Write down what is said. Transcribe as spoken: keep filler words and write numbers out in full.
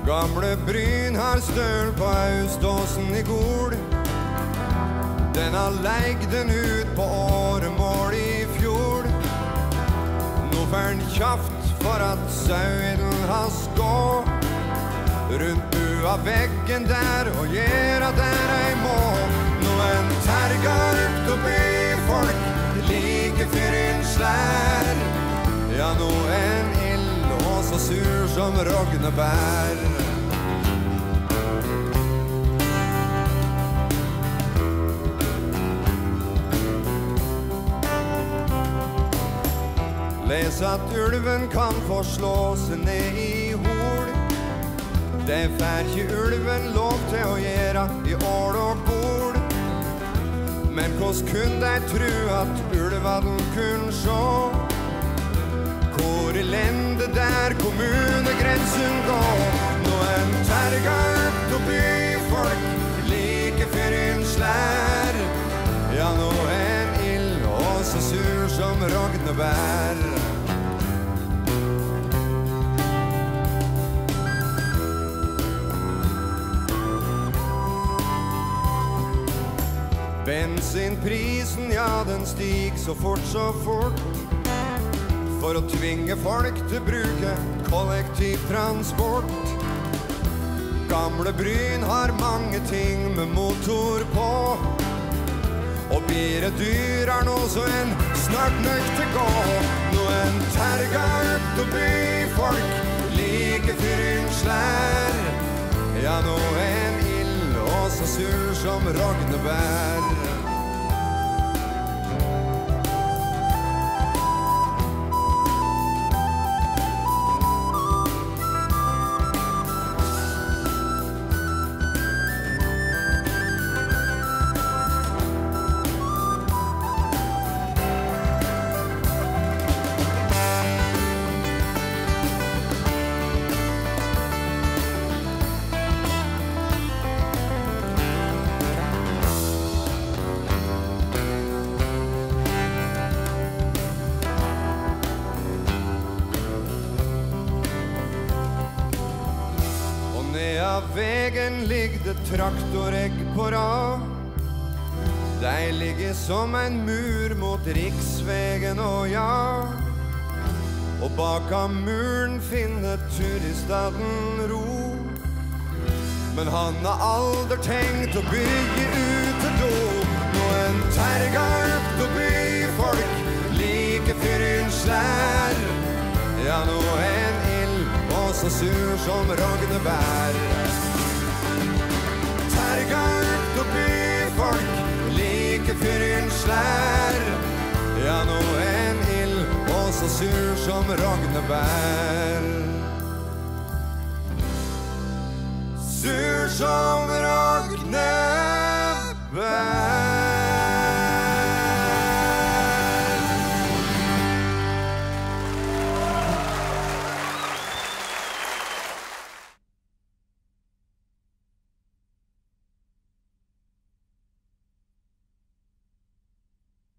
Gamle Bryn har støl på Auståsen i Gol. Den har legg den ut på åremål i fjor. Nå får den kjaft for at sauiden har skå. Rundt bua veggen der og gjera der ei må. Nå en terga ut og by folk like fyr inn slær. Ja, nå en ild og så sur som rognebær. Les at ulven kan få slå seg ned i hol. Det fær ikke ulven lov til å gjøre i ål og bol. Men hos kun deg tru at ulvaden kun sjå hvor elende der kommunegrensen går. Nå en terga ut og by folk like fyr inn slær. Ja, nå en ild og så sur som rognebær. Bensinprisen, ja, den stig så fort, så fort. For å tvinge folk til å bruke kollektivtransport. Gamle Bryn har mange ting med motor på. Og bire dyr er nå så en snart nøkt til gå. Nå en terga ut og by folk like fyr inn slær. Ja, nå en ild og så sur som rognebær. Vegen ligger det traktoregg på rad. De ligger som en mur mot riksvegen og ja. Og bak av muren finner turiststaden ro. Men han har aldri tenkt å bygge ut til do. Nå en terga ut og by folk like fyr inn slær. Ja, nå en ild og så sur som rognebær. Terga ut og by folk like fyr inn slær. Ja, nå en ild og så sur som rognebær. Sur som